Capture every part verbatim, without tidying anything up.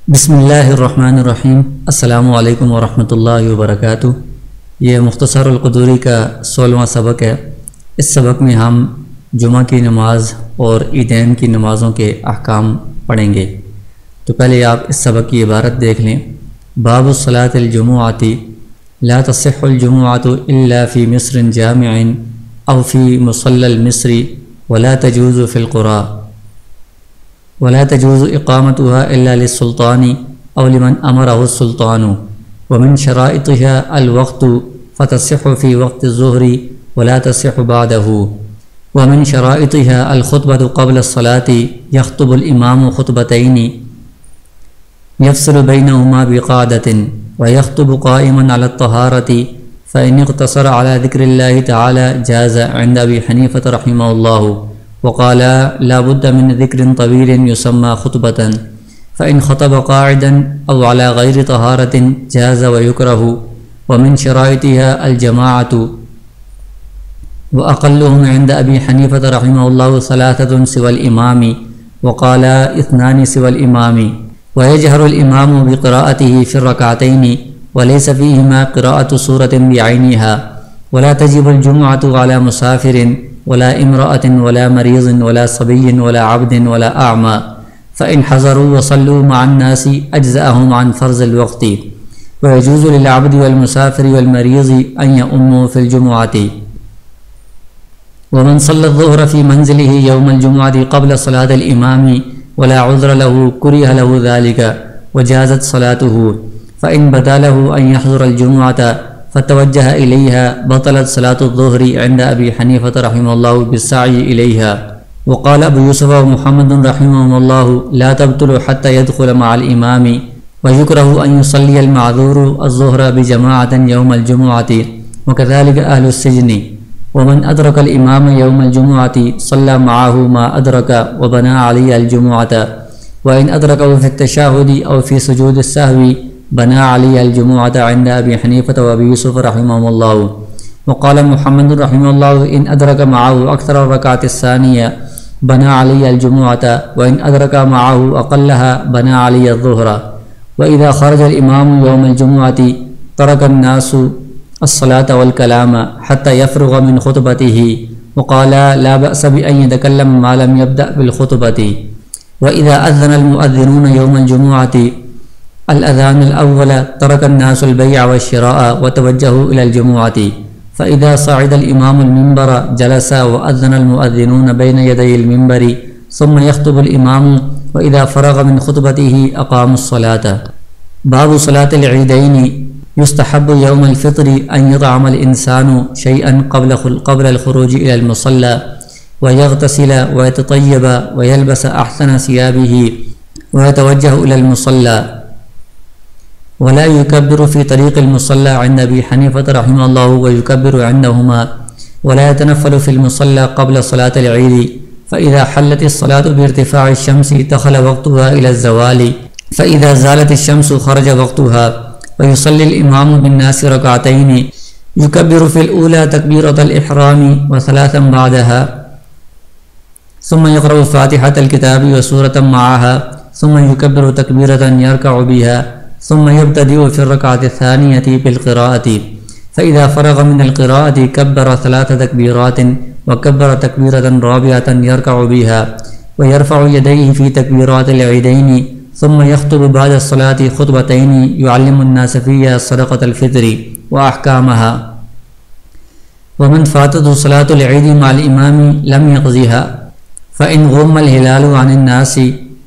بسم اللہ الرحمن الرحیم۔ السلام علیکم ورحمۃ اللہ وبرکاتہ۔ یہ مختصر القدوری کا سولہواں سبق ہے۔ اس سبق میں ہم جمعہ کی نماز اور عیدین کی نمازوں کے احکام پڑھیں گے۔ تو پہلے آپ اس سبق کی عبارت دیکھ لیں۔ باب الصلاۃ الجمعۃ لا تصح الجمعۃ الا فی مصر جامع او فی مصلی المصر ولا تجوز فی القرى ولا تجوز اقامتها الا للسلطان او لمن امره السلطان ومن شرائطها الوقت فتصح في وقت الظهر ولا تصح بعده ومن شرائطها الخطبة قبل الصلاة يخطب الإمام خطبتين يفصل بينهما بقعدة ويخطب قائما على الطهارة فإن اقتصر على ذكر الله تعالى جاز عند أبي حنيفة رحمه الله وقال لا بد من ذكر طويل يسمى خطبة فإن خطب قاعدا أو على غير طهارة جاز ويكره ومن شرائطها الجماعة وأقلهم عند أبي حنيفة رحمه الله ثلاثة سوى الإمام وقال اثنان سوى الإمام ويجهر الإمام بقراءته في الركعتين وليس فيهما قراءة سورة بعينها ولا تجب الجمعة على مسافر ولا امرأة ولا مريض ولا صبي ولا عبد ولا أعمى فإن حضروا وصلوا مع الناس أجزأهم عن فرض الوقت ويجوز للعبد والمسافر والمريض أن يؤموا في الجمعة ومن صلى الظهر في منزله يوم الجمعة قبل صلاة الإمام ولا عذر له كره له ذلك وجازت صلاته فإن بدا له أن يحضر الجمعة فتوجه إليها بطلت صلاة الظهر عند أبي حنيفة رحمه الله بالسعي إليها وقال أبو يوسف ومحمد رحمه الله لا تبطل حتى يدخل مع الإمام ويكره أن يصلي المعذور الظهر بجماعة يوم الجمعة وكذلك أهل السجن ومن أدرك الإمام يوم الجمعة صلى معه ما أدرك وبنى عليه الجمعة وإن أدركه في التشهد أو في سجود السهو بنى عليه الجمعة عند أبي حنيفة وأبي يوسف رحمهم الله وقال محمد رحمه الله إن أدرك معه أكثر الركعة الثانية بنى عليه الجمعة وإن أدرك معه أقلها بنى عليه الظهر وإذا خرج الإمام يوم الجمعة ترك الناس الصلاة والكلام حتى يفرغ من خطبته وقال لا بأس بأن يتكلم ما لم يبدأ بالخطبة وإذا أذن المؤذنون يوم الجمعة الأذان الأول ترك الناس البيع والشراء وتوجهوا إلى الجمعة فإذا صعد الإمام المنبر جلس وأذن المؤذنون بين يدي المنبر ثم يخطب الإمام وإذا فرغ من خطبته أقاموا الصلاة. باب صلاة العيدين يستحب يوم الفطر أن يطعم الإنسان شيئا قبل قبل الخروج إلى المصلى ويغتسل ويتطيب ويلبس أحسن ثيابه ويتوجه إلى المصلى ولا يكبر في طريق المصلى عند أبي حنيفة رحمه الله ويكبر عندهما ولا يتنفل في المصلى قبل صلاة العيد فإذا حلت الصلاة بارتفاع الشمس دخل وقتها إلى الزوال فإذا زالت الشمس خرج وقتها ويصلي الإمام بالناس ركعتين يكبر في الأولى تكبيرة الإحرام وثلاثا بعدها ثم يقرأ فاتحة الكتاب وسورة معها ثم يكبر تكبيرة يركع بها ثم يبتدئ في الركعة الثانية بالقراءة فإذا فرغ من القراءة كبر ثلاث تكبيرات وكبر تكبيرة رابعة يركع بها ويرفع يديه في تكبيرات العيدين ثم يخطب بعد الصلاة خطبتين يعلم الناس فيها صدقة الفطر وأحكامها ومن فاتته صلاة العيد مع الإمام لم يقضيها فإن غم الهلال عن الناس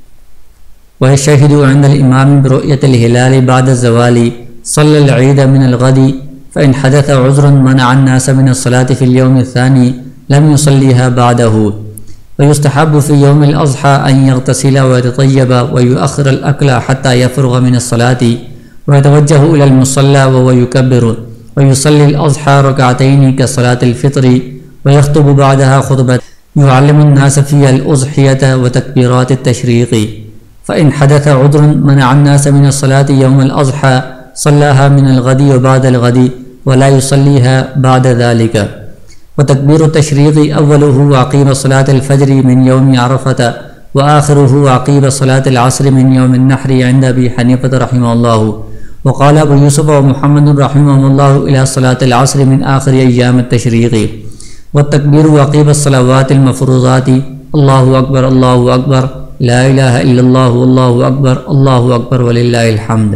ويشهد عند الإمام برؤية الهلال بعد الزوال صلى العيد من الغد فإن حدث عذر منع الناس من الصلاة في اليوم الثاني لم يصليها بعده ويستحب في يوم الأضحى أن يغتسل ويتطيب ويؤخر الأكل حتى يفرغ من الصلاة ويتوجه إلى المصلى وهو يكبر ويصلي الأضحى ركعتين كصلاة الفطر ويخطب بعدها خطبة يعلم الناس فيها الأضحية وتكبيرات التشريق فإن حدث عذر منع الناس من الصلاة يوم الأضحى صلاها من الغد وبعد الغد ولا يصليها بعد ذلك وتكبير التشريق أوله وأقيم صلاة الفجر من يوم عرفة وآخره عقيب صلاة العصر من يوم النحر عند أبي حنيفة رحمه الله. وقال أبو يوسف ومحمد رحمه الله إلى صلاة العصر من آخر أيام التشريق. والتكبير عقيب الصلوات المفروضات الله أكبر الله أكبر لا الہ الا اللہ واللہ اکبر اللہ اکبر وللہ الحمد.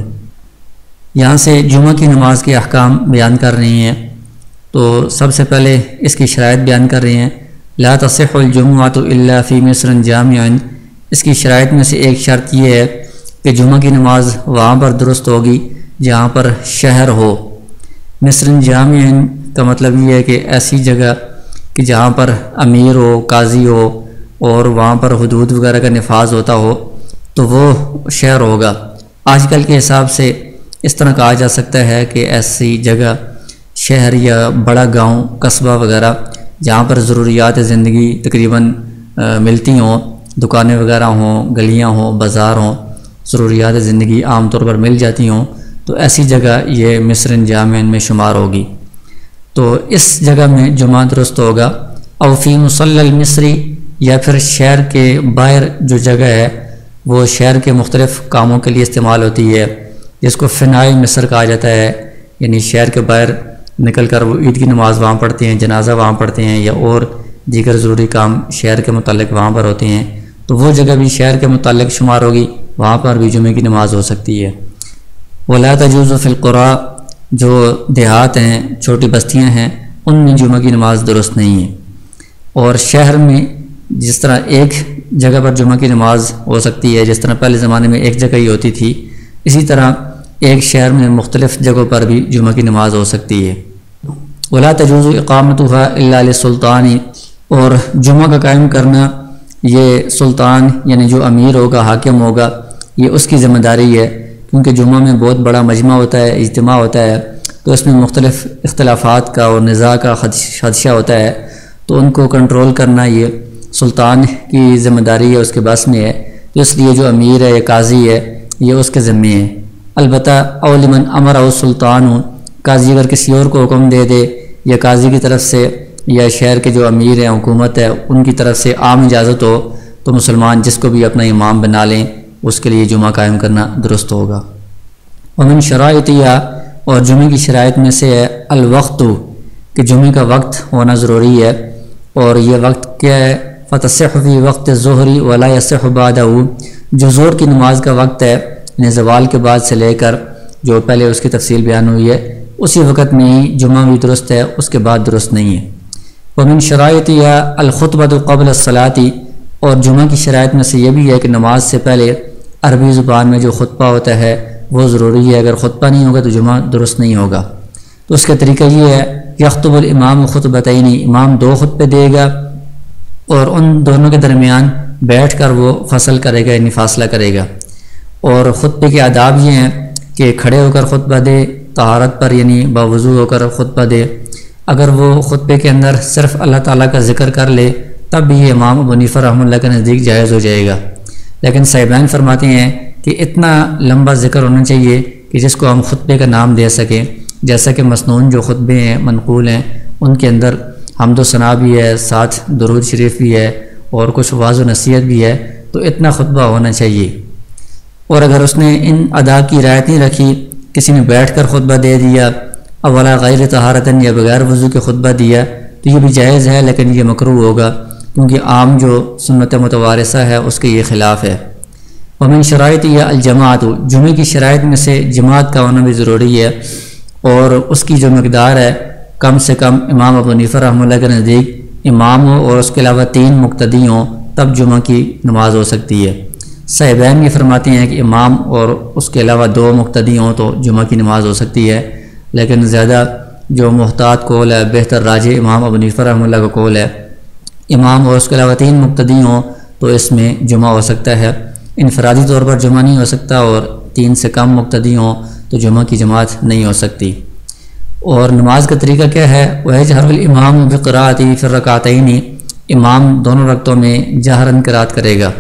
یہاں سے جمعہ کی نماز کے احکام بیان کر رہی ہیں. تو سب سے پہلے اس کی شرائط بیان کر رہی ہیں. لا تصح الجمعۃ الا فی مصر جامع. اس کی شرائط میں سے ایک شرط یہ ہے کہ جمعہ کی نماز وہاں پر درست ہوگی جہاں پر شہر ہو. مصر جامع کا مطلب یہ ہے کہ ایسی جگہ کہ جہاں پر امیر ہو، قاضی ہو اور وہاں پر حدود وغیرہ کا نفاذ ہوتا ہو تو وہ شہر ہوگا. آج کل کے حساب سے اس طرح کہا جا سکتا ہے کہ ایسی جگہ شہر یا بڑا گاؤں قصبہ وغیرہ جہاں پر ضروریات زندگی تقریباً ملتی ہوں، دکانیں وغیرہ ہوں، گلیاں ہوں، بازار ہوں، ضروریات زندگی عام طور پر مل جاتی ہوں، تو ایسی جگہ یہ مصر جامع میں شمار ہوگی. تو اس جگہ میں جمعہ درست ہوگا. او فی مصلی المصری، یا پھر شہر کے باہر جو جگہ ہے وہ شہر کے مختلف کاموں کے لیے استعمال ہوتی ہے، جس کو فنائے مصر کہا جاتا ہے. یعنی شہر کے باہر نکل کر وہ عید کی نماز وہاں پڑھتے ہیں، جنازہ وہاں پڑھتے ہیں، یا اور دیگر ضروری کام شہر کے متعلق وہاں پر ہوتے ہیں. تو وہ جگہ بھی شہر کے متعلق شمار ہوگی، وہاں پر بھی جمعے کی نماز ہو سکتی ہے. ولا تجوز فی القریٰ، جو دیہات ہیں، چھوٹی بستیاں ہیں، ان میں جمعہ کی نماز درست نہیں ہے. اور شہر میں جس طرح ایک جگہ پر جمعہ کی نماز ہو سکتی ہے، جس طرح پہلے زمانے میں ایک جگہ ہی ہوتی تھی، اسی طرح ایک شہر میں مختلف جگہوں پر بھی جمعہ کی نماز ہو سکتی ہے. ولا تجوز اقامتها الا للسلطان، اور جمعہ کا قائم کرنا یہ سلطان یعنی جو امیر ہوگا، حاکم ہوگا، یہ اس کی ذمہ داری ہے. کیونکہ جمعہ میں بہت بڑا مجمع ہوتا ہے، اجتماع ہوتا ہے، تو اس میں مختلف اختلافات کا اور نزاع کا خدشہ ہوتا ہے. تو ان کو کنٹرول کرنا یہ سلطان کی ذمہ داری ہے، اس کے بس میں ہے. تو اس لیے جو امیر ہے یا قاضی ہے یہ اس کے ذمے ہے. البتہ اولمن امر او سلطان، قاضی اگر کسی اور کو حکم دے دے، یا قاضی کی طرف سے یا شہر کے جو امیر ہیں، حکومت ہے، ان کی طرف سے عام اجازت ہو، تو مسلمان جس کو بھی اپنا امام بنا لیں، اس کے لیے جمعہ قائم کرنا درست ہوگا. ومن شرائطیہ، اور جمعے کی شرائط میں سے ہے الوقت، کہ جمعے کا وقت ہونا ضروری ہے. اور یہ وقت کیا ہے؟ فتصح فی وقت ظہری ولا یصح بعدہ، جو ظہر کی نماز کا وقت ہے، یعنی زوال کے بعد سے لے کر جو پہلے اس کی تفصیل بیان ہوئی ہے، اسی وقت میں ہی جمعہ بھی درست ہے، اس کے بعد درست نہیں ہے. ومن شرائطیہ الخطبۃ قبل الصلاۃ، اور جمعہ کی شرائط میں سے یہ بھی ہے کہ نماز سے پہلے عربی زبان میں جو خطبہ ہوتا ہے وہ ضروری ہے. اگر خطبہ نہیں ہوگا تو جمعہ درست نہیں ہوگا. تو اس کا طریقہ یہ ہے، یخطب الامام خطبتین، امام دو خطبے دے گا اور ان دونوں کے درمیان بیٹھ کر وہ فصل کرے گا، یعنی فاصلہ کرے گا. اور خطبے کے آداب یہ ہیں کہ کھڑے ہو کر خطبہ دے، طہارت پر یعنی باوضو ہو کر خطبہ دے. اگر وہ خطبے کے اندر صرف اللہ تعالیٰ کا ذکر کر لے تب بھی یہ امام ابو حنیفہ رحمہ اللہ کے نزدیک جائز ہو جائے گا. لیکن صاحبین فرماتے ہیں کہ اتنا لمبا ذکر ہونا چاہیے کہ جس کو ہم خطبے کا نام دے سکیں، جیسا کہ مسنون جو خطبے ہیں، منقول ہیں، ان کے اندر حمد و ثنا بھی ہے، ساتھ درود شریف بھی ہے اور کچھ واعظ و نصیحت بھی ہے. تو اتنا خطبہ ہونا چاہیے. اور اگر اس نے ان ادا کی رعایت نہیں رکھی، کسی نے بیٹھ کر خطبہ دے دیا، اولا غیر طہارتن یا بغیر وضو کے خطبہ دیا، تو یہ بھی جائز ہے لیکن یہ مکروہ ہوگا، کیونکہ عام جو سنت متوارثہ ہے اس کے یہ خلاف ہے. ومن شرائط یا الجماعت، جمعے کی شرائط میں سے جماعت کا ہونا بھی ضروری ہے. اور اس کی جو مقدار ہے کم سے کم امام ابو حنیفہ رحمہ اللہ کے نزدیک امام ہو اور اس کے علاوہ تین مقتدی ہوں تب جمعہ کی نماز ہو سکتی ہے. صاحبین یہ فرماتے ہیں کہ امام اور اس کے علاوہ دو مقتدی ہوں تو جمعہ کی نماز ہو سکتی ہے. لیکن زیادہ جو محتاط قول ہے، بہتر راجح امام ابو حنیفہ رحمہ اللہ کا قول ہے، امام اور اس کے علاوہ تین مقتدی ہوں تو اس میں جمعہ ہو سکتا ہے. انفرادی طور پر جمعہ نہیں ہو سکتا، اور تین سے کم مقتدی ہوں تو جمعہ کی جماعت نہیں ہو سکتی. اور نماز کا طریقہ کیا ہے؟ وَيَجْهَرُ الْإِمَامُ بِقِرَاءَتِهِ فِي الرَّكْعَتَيْنِ، امام دونوں رکعتوں میں جہراً قرات کرے گا.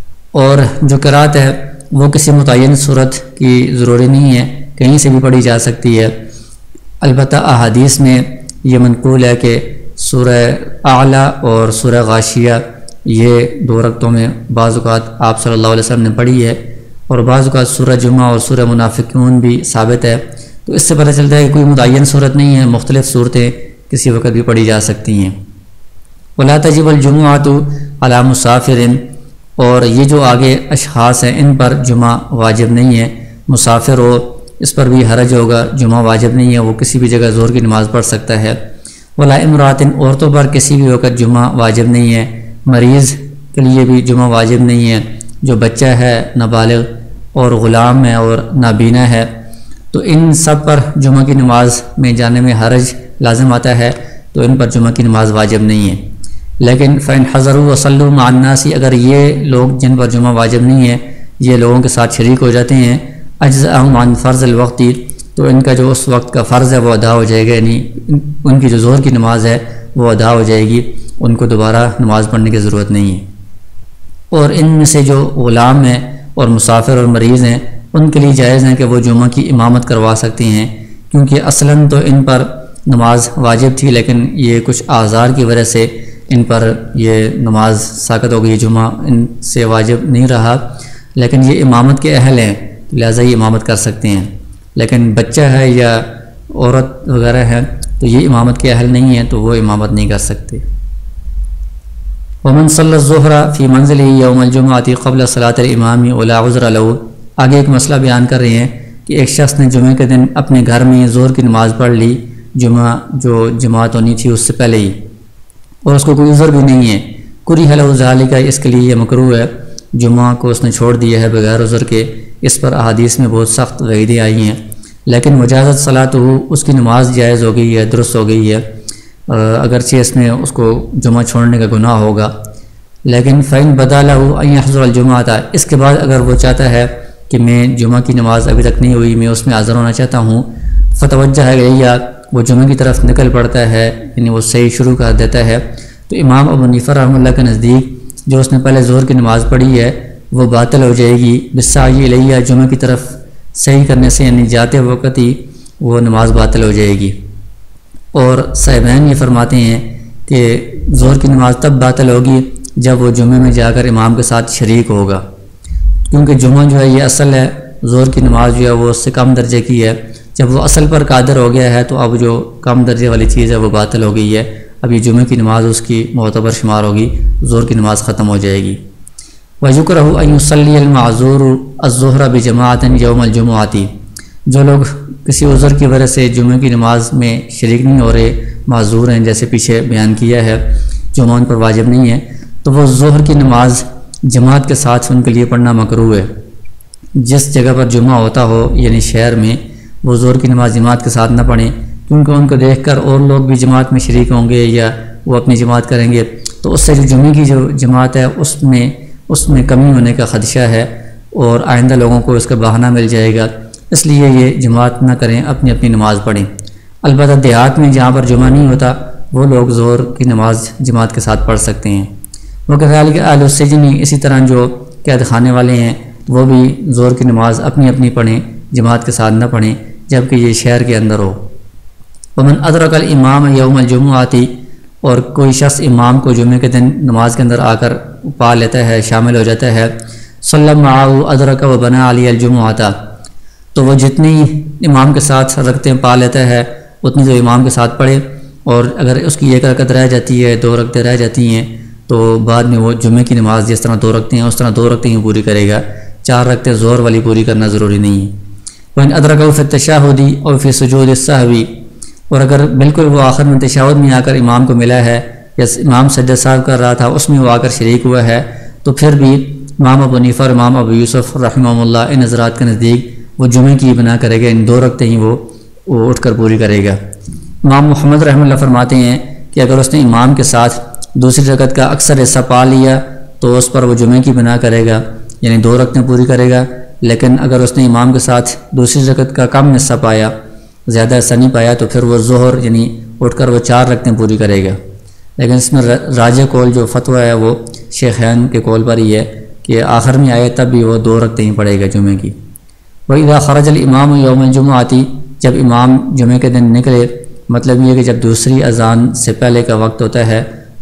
اور جو قرات ہے وہ کسی متعین صورت کی ضروری نہیں ہے، کہیں سے بھی پڑھی جا سکتی ہے. البتہ احادیث میں یہ منقول ہے کہ سورہ اعلیٰ اور سورہ غاشیہ یہ دو رکعتوں میں بعض اوقات آپ صلی اللہ علیہ وسلم نے پڑھی ہے، اور بعض اوقات سورہ جمعہ اور سورہ منافقون بھی ثابت ہے، تو اس سے پتہ چلتا ہے کہ کوئی متعین صورت نہیں ہے، مختلف صورتیں کسی وقت بھی پڑھی جا سکتی ہیں۔ وَلَا تَجِبُ الْجُمُعَةُ عَلَى مُسَافِرٍ، اور یہ جو آگے اشخاص ہیں ان پر جمعہ واجب نہیں ہے، مسافر ہو اس پر بھی حرج ہوگا، جمعہ واجب نہیں ہے، وہ کسی بھی جگہ ظہر کی نماز پڑھ سکتا ہے۔ وَلَا امرأۃ، عورتوں پر کسی بھی وقت جمعہ واجب نہیں ہے، مریض کے لیے بھی جمعہ واجب نہیں ہے، جو بچہ ہے، نابالغ اور غلام ہے اور نابینا ہے، تو ان سب پر جمعہ کی نماز میں جانے میں حرج لازم آتا ہے، تو ان پر جمعہ کی نماز واجب نہیں ہے۔ لیکن فَإِنْ حَضَرُوا وَصَلُّوا مَعَ النَّاسِ، اگر یہ لوگ جن پر جمعہ واجب نہیں ہے یہ لوگوں کے ساتھ شریک ہو جاتے ہیں، اجزأہم عن فرض الوقت، تو ان کا جو اس وقت کا فرض ہے وہ ادا ہو جائے گا، یعنی ان کی جو ظہر کی نماز ہے وہ ادا ہو جائے گی، ان کو دوبارہ نماز پڑھنے کی ضرورت نہیں ہے۔ اور ان میں سے جو غلام ہیں اور مسافر اور مریض ہیں ان کے لیے جائز ہیں کہ وہ جمعہ کی امامت کروا سکتے ہیں، کیونکہ اصلاً تو ان پر نماز واجب تھی، لیکن یہ کچھ آزار کی وجہ سے ان پر یہ نماز ساقط ہو گئی، جمعہ ان سے واجب نہیں رہا، لیکن یہ امامت کے اہل ہیں لہٰذا یہ امامت کر سکتے ہیں۔ لیکن بچہ ہے یا عورت وغیرہ ہے تو یہ امامت کے اہل نہیں ہیں، تو وہ امامت نہیں کر سکتے۔ ومن صلی الظہر فی منزلہ یوم الجمعۃ قبل صلاۃ الامام ولا عذر لہ، آگے ایک مسئلہ بیان کر رہے ہیں کہ ایک شخص نے جمعہ کے دن اپنے گھر میں ظہر کی نماز پڑھ لی، جمعہ جو جماعت ہونی تھی اس سے پہلے ہی، اور اس کو کوئی عذر بھی نہیں ہے، کرہ لہ ذالک، اس کے لیے یہ مکروہ ہے، جمعہ کو اس نے چھوڑ دیا ہے بغیر عذر کے، اس پر احادیث میں بہت سخت وعیدیں آئی ہیں، لیکن وجازت صلاتہ، اس کی نماز جائز ہو گئی ہے، درست ہو گئی ہے، اگرچہ اس میں اس کو جمعہ چھوڑنے کا گناہ ہوگا۔ لیکن فَإِن بَدَا لَهُ أَن يَحْضُرَ الْجُمْعَةَ، اس کے بعد اگر وہ چاہتا ہے کہ میں جمعہ کی نماز ابھی تک نہیں ہوئی، میں اس میں حاضر ہونا چاہتا ہوں، فَتَوَجَّهَ إِلَيَّ، وہ جمعہ کی طرف نکل پڑتا ہے، یعنی وہ صحیح شروع کر دیتا ہے، تو امام ابو حنیفہ رحمہ اللہ کے نزدیک جو اس نے پہلے ظہر کی نماز پڑھی ہے وہ باطل ہو جائے گی، بِالسَّعْيِ إِلَيَّ، جمعہ کی طرف صحیح کرنے سے، یعنی جاتے وقت ہی وہ نماز باطل ہو جائے گی۔ اور صاحبین یہ فرماتے ہیں کہ ظہر کی نماز تب باطل ہوگی جب وہ جمعے میں جا کر امام کے ساتھ شریک ہوگا، کیونکہ جمعہ جو ہے یہ اصل ہے، ظہر کی نماز جو ہے وہ اس سے کم درجے کی ہے، جب وہ اصل پر قادر ہو گیا ہے تو اب جو کم درجے والی چیز ہے وہ باطل ہو گئی ہے، اب یہ جمعے کی نماز اس کی معتبر شمار ہوگی، ظہر کی نماز ختم ہو جائے گی۔ وَيُكْرَهُ أَن يُصَلِّيَ الْمَعْذُورُ الظُّهْرَ بِجَمَاعَةٍ يَوْمَ الْجُمُعَةِ، جو لوگ کسی عذر کی وجہ سے جمعے کی نماز میں شریک نہیں ہو رہے، معذور ہیں، جیسے پیچھے بیان کیا ہے، جمعہ ان پر واجب نہیں ہے، تو وہ ظہر کی نماز جماعت کے ساتھ ان کے لیے پڑھنا مکروہ ہے۔ جس جگہ پر جمعہ ہوتا ہو یعنی شہر میں، وہ ظہر کی نماز جماعت کے ساتھ نہ پڑھیں، کیونکہ ان کو دیکھ کر اور لوگ بھی جماعت میں شریک ہوں گے یا وہ اپنی جماعت کریں گے، تو اس سے جو جمعے کی جو جماعت ہے اس میں اس میں کمی ہونے کا خدشہ ہے، اور آئندہ لوگوں کو اس کا بہانہ مل جائے گا، اس لیے یہ جماعت نہ کریں، اپنی اپنی نماز پڑھیں۔ البتہ دیہات میں جہاں پر جمعہ نہیں ہوتا وہ لوگ ظہر کی نماز جماعت کے ساتھ پڑھ سکتے ہیں۔ وَكَذَلِكَ أَهْلُ السِّجْنِ، اسی طرح جو قید خانے والے ہیں وہ بھی ظہر کی نماز اپنی اپنی پڑھیں، جماعت کے ساتھ نہ پڑھیں، جبکہ یہ شہر کے اندر ہو۔ وَمَنْ أَدْرَكَ الْإِمَامَ يَوْمَ الْجُمُعَةِ، اور کوئی شخص امام کو جمعے کے دن نماز کے اندر آ کر پا لیتا ہے، شامل ہو جاتا ہے، صَلَّى مَعَهُ أَدْرَكَ وَبَنَى عَلَيْهِ الْجُمُعَةَ، تو وہ جتنی امام کے ساتھ رکعتیں پا لیتا ہے اتنی تو امام کے ساتھ پڑھے، اور اگر اس کی ایک رکعت رہ جاتی ہے، دو رکعتیں رہ جاتی ہیں، تو بعد میں وہ جمعے کی نماز جس طرح دو رکعتیں ہیں اس طرح دو رکعتیں ہی پوری کرے گا، چار رکعتیں ظہر والی پوری کرنا ضروری نہیں ہے۔ وَإِنْ أَدْرَكَهُ فِي التَّشَهُدِ أَوْ فِي سُجُودِ السَّهْوِ، اور اگر بالکل وہ آخر میں تشہد میں آ کر امام کو ملا ہے، یا امام سجدہ صاحب کر رہا تھا اس میں وہ آ کر شریک ہوا ہے، تو پھر بھی امام ابو حنیفہ اور امام ابو یوسف رحمہ اللہ ان حضرات کے نزدیک وہ جمعے کی بنا کرے گا، ان دو رکعتیں ہی وہ وہ اٹھ کر پوری کرے گا۔ امام محمد رحمہ اللہ فرماتے ہیں کہ اگر اس نے امام کے ساتھ دوسری رکعت کا اکثر حصہ پا لیا تو اس پر وہ جمعے کی بنا کرے گا، یعنی دو رکعتیں پوری کرے گا، لیکن اگر اس نے امام کے ساتھ دوسری رکعت کا کم حصہ پایا، زیادہ حصہ نہیں پایا، تو پھر وہ ظہر یعنی اٹھ کر وہ چار رکعتیں پوری کرے گا۔ لیکن اس میں راجح قول جو فتویٰ ہے وہ شیخین کے قول پر ہی ہے کہ آخر میں آئے تب بھی وہ دو رکعتیں ہی پڑھے گا جمعے کی۔ وَإِذَا خَرَجَ الْإِمَامُ يَوْمَ الْجُمُعَةِ، جب امام جمعے کے دن نکلے، مطلب یہ کہ جب دوسری اذان سے پہلے کا وقت ہوتا ہے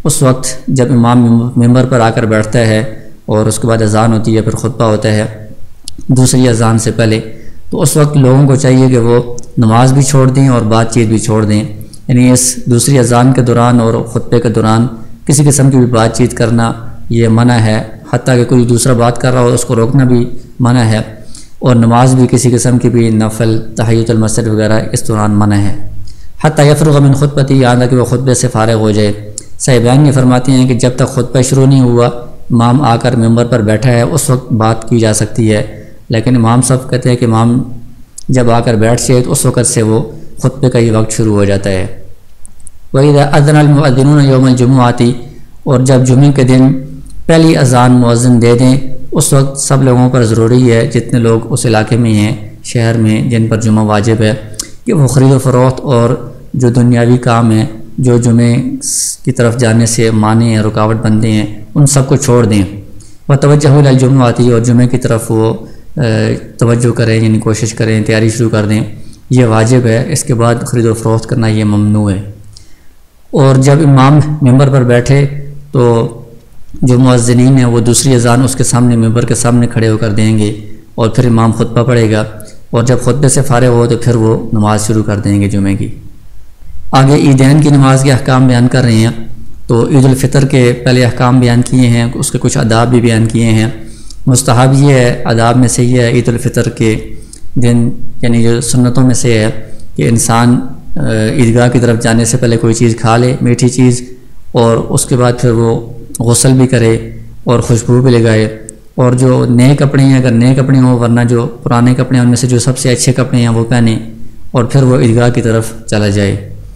اس وقت جب امام ممبر پر آ کر بیٹھتا ہے اور اس کے بعد اذان ہوتی ہے، پھر خطبہ ہوتا ہے دوسری اذان سے پہلے، تو اس وقت لوگوں کو چاہیے کہ وہ نماز بھی چھوڑ دیں اور بات چیت بھی چھوڑ دیں، یعنی اس دوسری اذان کے دوران اور خطبے کے دوران کسی قسم کی بھی بات چیت کرنا یہ منع ہے، حتیٰ کہ کوئی دوسرا بات کر رہا ہو اس کو روکنا بھی منع ہے، اور نماز بھی کسی قسم کی بھی نفل تحیۃ المسجد وغیرہ اس دوران منع ہے، حتیٰ یفرغ من خطبتی، یہاں تک کہ وہ خطبے سے فارغ ہو جائے۔ صاحبان یہ فرماتے ہیں کہ جب تک خطبہ شروع نہیں ہوا، امام آ کر ممبر پر بیٹھا ہے، اس وقت بات کی جا سکتی ہے، لیکن امام صاحب کہتے ہیں کہ امام جب آ کر بیٹھ جائے تو اس وقت سے وہ خطبے کا ہی وقت شروع ہو جاتا ہے۔ وَإِذَا أَذَّنَ الْمُؤَذِّنُونَ يَوْمَ الْجُمُعَةِ، اور جب جمعے کے دن پہلی اذان مؤذن دے دیں، اس وقت سب لوگوں پر ضروری ہے جتنے لوگ اس علاقے میں ہیں، شہر میں جن پر جمعہ واجب ہے، کہ وہ خرید و فروخت اور جو دنیاوی کام ہیں جو جمعے کی طرف جانے سے مانع ہیں، رکاوٹ بنتے ہیں، ان سب کو چھوڑ دیں۔ وَتَوَجَّهُوا إِلَى الْجُمُعَةِ، اور جمعے کی طرف وہ توجہ کریں، یعنی کوشش کریں، تیاری شروع کر دیں، یہ واجب ہے، اس کے بعد خرید و فروخت کرنا یہ ممنوع ہے۔ اور جب امام ممبر پر بیٹھے تو جو مؤذنین ہیں وہ دوسری اذان اس کے سامنے ممبر کے سامنے کھڑے ہو کر دیں گے، اور پھر امام خطبہ پڑھے گا، اور جب خطبے سے فارغ ہو تو پھر وہ نماز شروع کر دیں گے جمعے کی۔ آگے عیدین کی نماز کے احکام بیان کر رہے ہیں، تو عید الفطر کے پہلے احکام بیان کیے ہیں، اس کے کچھ آداب بھی بیان کیے ہیں۔ مستحب یہ ہے، آداب میں سے یہ ہے عید الفطر کے دن، یعنی جو سنتوں میں سے ہے کہ انسان عیدگاہ کی طرف جانے سے پہلے کوئی چیز کھا لے، میٹھی چیز، اور اس کے بعد پھر وہ غسل بھی کرے اور خوشبو بھی لگائے، اور جو نئے کپڑے ہیں اگر نئے کپڑے ہوں، ورنہ جو پرانے کپڑے ہیں ان میں سے جو سب سے اچھے کپڑے ہیں وہ پہنیں، اور پھر وہ عیدگاہ کی طرف چلا جائے۔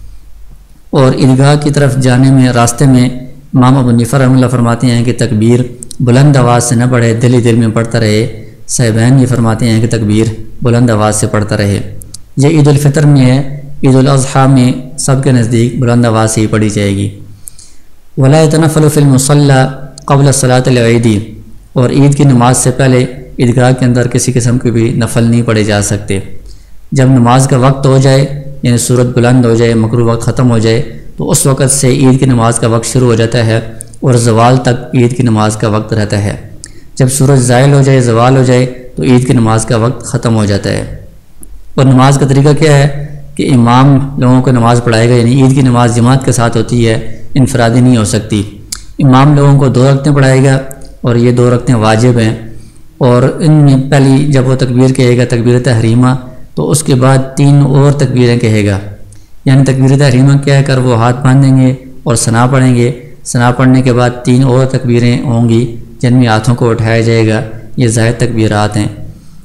اور عیدگاہ کی طرف جانے میں راستے میں امام ابو حنیفہ رحمہ اللہ فرماتے ہیں کہ تکبیر بلند آواز سے نہ پڑھے، دل ہی دل میں پڑھتا رہے۔ صاحبین یہ فرماتے ہیں کہ تکبیر بلند آواز سے پڑھتا رہے۔ یہ عید الفطر میں ہے، عید الاضحیٰ میں سب کے نزدیک بلند آواز سے ہی پڑھی جائے گی۔ وَلَا يَتَنَفَّلُ فِي الْمُصَلَّى قَبْلَ صَلَاةِ الْعِيدِ، اور عید کی نماز سے پہلے عیدگاہ کے اندر کسی قسم کے بھی نفل نہیں پڑھے جا سکتے۔ جب نماز کا وقت ہو جائے، یعنی سورت بلند ہو جائے، مکروہ وقت ختم ہو جائے، تو اس وقت سے عید کی نماز کا وقت شروع ہو جاتا ہے، اور زوال تک عید کی نماز کا وقت رہتا ہے۔ جب سورج زائل ہو جائے، زوال ہو جائے، تو عید کی نماز کا وقت ختم ہو جاتا ہے۔ اور نماز کا طریقہ کیا ہے کہ امام لوگوں کو نماز پڑھائے گا، یعنی عید کی نماز جماعت کے ساتھ ہوتی ہے، انفرادی نہیں ہو سکتی۔ امام لوگوں کو دو رکعتیں پڑھائے گا، اور یہ دو رکعتیں واجب ہیں، اور ان میں پہلی جب وہ تکبیر کہے گا تکبیر تحریمہ، تو اس کے بعد تین اور تکبیریں کہے گا، یعنی تکبیر تحریمہ کہہ کر وہ ہاتھ باندھیں گے اور ثنا پڑھیں گے، ثنا پڑھنے کے بعد تین اور تکبیریں ہوں گی جن میں ہاتھوں کو اٹھایا جائے گا، یہ زائد تکبیرات ہیں۔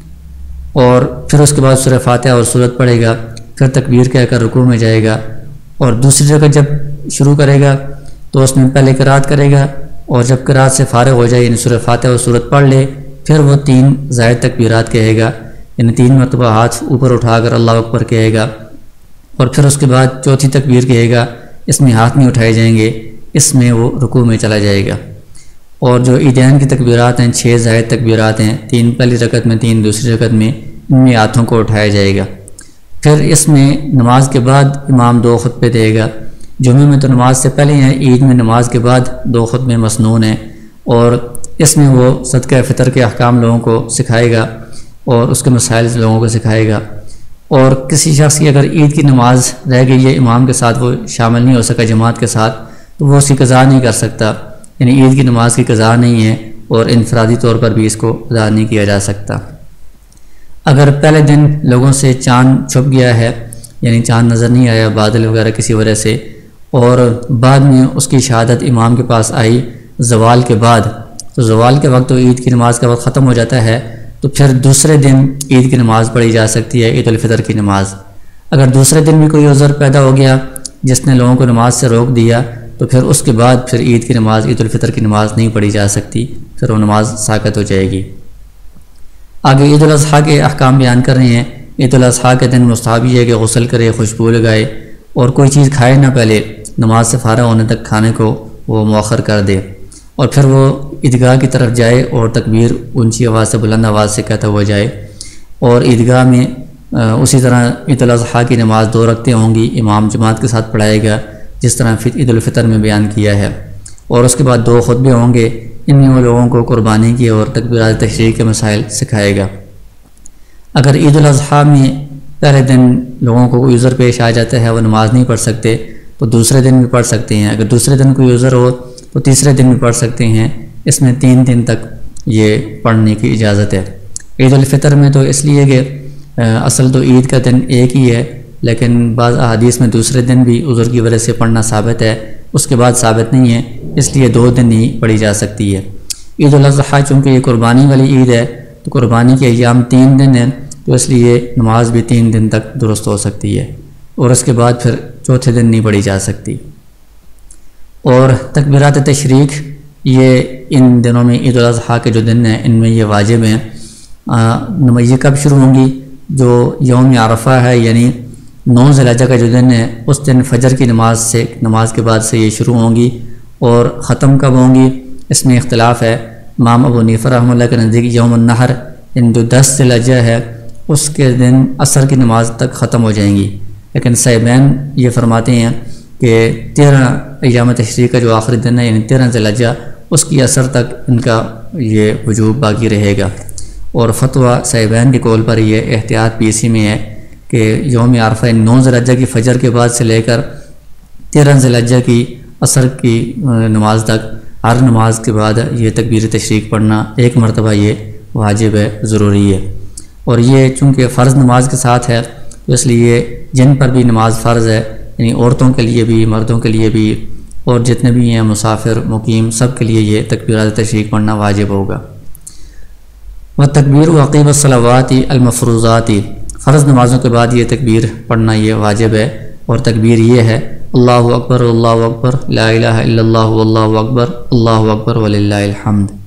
اور پھر اس کے بعد سورہ فاتحہ اور سورت پڑھے گا، پھر تکبیر کہہ کر رکوع میں جائے گا، اور دوسری جگہ جب شروع کرے گا تو اس میں پہلے قرات کرے گا، اور جب قرات سے فارغ ہو جائے، یعنی سورہ فاتحہ اور سورت پڑھ لے، پھر وہ تین زائد تکبیرات کہے گا، یعنی تین مرتبہ ہاتھ اوپر اٹھا کر اللہ اکبر کہے گا، اور پھر اس کے بعد چوتھی تکبیر کہے گا، اس میں ہاتھ نہیں اٹھائے جائیں گے، اس میں وہ رکوع میں چلا جائے گا۔ اور جو عیدین کی تکبیرات ہیں، چھ زائد تکبیرات ہیں، تین پہلی رکعت میں، تین دوسری رکعت میں، ان میں ہاتھوں کو اٹھایا جائے گا۔ پھر اس میں نماز کے بعد امام دو خطبے دے گا۔ جمعے میں تو نماز سے پہلے ہیں، عید میں نماز کے بعد دو خطبے مسنون ہیں، اور اس میں وہ صدقہ فطر کے احکام لوگوں کو سکھائے گا اور اس کے مسائل لوگوں کو سکھائے گا۔ اور کسی شخص کی اگر عید کی نماز رہ گئی ہے، امام کے ساتھ وہ شامل نہیں ہو سکا جماعت کے ساتھ، تو وہ اس کی قضا نہیں کر سکتا، یعنی عید کی نماز کی قضا نہیں ہے، اور انفرادی طور پر بھی اس کو ادا نہیں کیا جا سکتا۔ اگر پہلے دن لوگوں سے چاند چھپ گیا ہے، یعنی چاند نظر نہیں آیا بادل وغیرہ کسی وجہ سے، اور بعد میں اس کی شہادت امام کے پاس آئی زوال کے بعد، تو زوال کے وقت تو عید کی نماز کا وقت ختم ہو جاتا ہے، تو پھر دوسرے دن عید کی نماز پڑھی جا سکتی ہے، عید الفطر کی نماز۔ اگر دوسرے دن بھی کوئی عذر پیدا ہو گیا جس نے لوگوں کو نماز سے روک دیا، تو پھر اس کے بعد پھر عید کی نماز، عید الفطر کی نماز نہیں پڑھی جا سکتی، پھر وہ نماز ساقط ہو جائے گی۔ آگے عید الاضحیٰ کے احکام بیان کر رہے ہیں۔ عید الاضحیٰ کے دن مستحب یہ ہے کہ غسل کرے، خوشبو لگائے، اور کوئی چیز کھائے نہ، پہلے نماز سے فارغ ہونے تک کھانے کو وہ مؤخر کر دے، اور پھر وہ عیدگاہ کی طرف جائے اور تکبیر اونچی آواز سے، بلند آواز سے کہتا ہوا جائے، اور عیدگاہ میں اسی طرح عید الاضحیٰ کی نماز دو رکعتیں ہوں گی، امام جماعت کے ساتھ پڑھائے گا، جس طرح عید الفطر میں بیان کیا ہے۔ اور اس کے بعد دو خطبے ہوں گے، ان میں وہ لوگوں کو قربانی کی اور تکبیرات تشریق کے مسائل سکھائے گا۔ اگر عید الاضحیٰ میں پہلے دن لوگوں کو کوئی عذر پیش آ جاتا ہے، وہ نماز نہیں پڑھ سکتے، تو دوسرے دن بھی پڑھ سکتے ہیں۔ اگر دوسرے دن کوئی عذر ہو تو تیسرے دن بھی پڑھ سکتے ہیں۔ اس میں تین دن تک یہ پڑھنے کی اجازت ہے۔ عید الفطر میں تو اس لیے کہ اصل تو عید کا دن ایک ہی ہے، لیکن بعض احادیث میں دوسرے دن بھی عذر کی وجہ سے پڑھنا ثابت ہے، اس کے بعد ثابت نہیں ہے، اس لیے دو دن ہی پڑھی جا سکتی ہے۔ عید الاضحیٰ چونکہ یہ قربانی والی عید ہے تو قربانی کے ایام تین دن ہیں، تو اس لیے نماز بھی تین دن تک درست ہو سکتی ہے، اور اس کے بعد پھر چوتھے دن نہیں پڑھی جا سکتی۔ اور تکبیرات تشریق یہ ان دنوں میں عید الاضحیٰ کے جو دن ہیں ان میں یہ واجب ہیں۔ یہ کب شروع ہوں گی؟ جو یوم عرفہ ہے یعنی نو ذی الحجہ کا جو دن ہے، اس دن فجر کی نماز سے نماز کے بعد سے یہ شروع ہوں گی، اور ختم کب ہوں گی اس میں اختلاف ہے۔ امام ابو حنیفہ رحمۃ اللہ کے نزدیک یوم النحر یعنی جو دس ذی الحجہ ہے اس کے دن عصر کی نماز تک ختم ہو جائیں گی، لیکن صاحبین یہ فرماتے ہیں کہ تیرہ ایام تشریق کا جو آخری دن ہے یعنی تیرہ ذی الحجہ اس کی عصر تک ان کا یہ وجوب باقی رہے گا۔ اور فتویٰ صاحبین کے قول پر یہ احتیاط بھی اسی میں ہے کہ یوم عرفہ نو ذی الحجہ کی فجر کے بعد سے لے کر تیرہ ذی الحجہ کی عصر کی نماز تک ہر نماز کے بعد یہ تکبیر تشریق پڑھنا ایک مرتبہ یہ واجب ہے، ضروری ہے۔ اور یہ چونکہ فرض نماز کے ساتھ ہے تو اس لیے جن پر بھی نماز فرض ہے یعنی عورتوں کے لیے بھی، مردوں کے لیے بھی، اور جتنے بھی ہیں مسافر مقیم سب کے لیے یہ تکبیرات تشریق پڑھنا واجب ہوگا۔ وتکبیر عقیب الصلوات المفروضات، فرض نمازوں کے بعد یہ تکبیر پڑھنا یہ واجب ہے، اور تکبیر یہ ہے اللہ اکبر اللہ اکبر لا الہ الا اللہ واللہ اکبر اللہ اکبر وللہ الحمد۔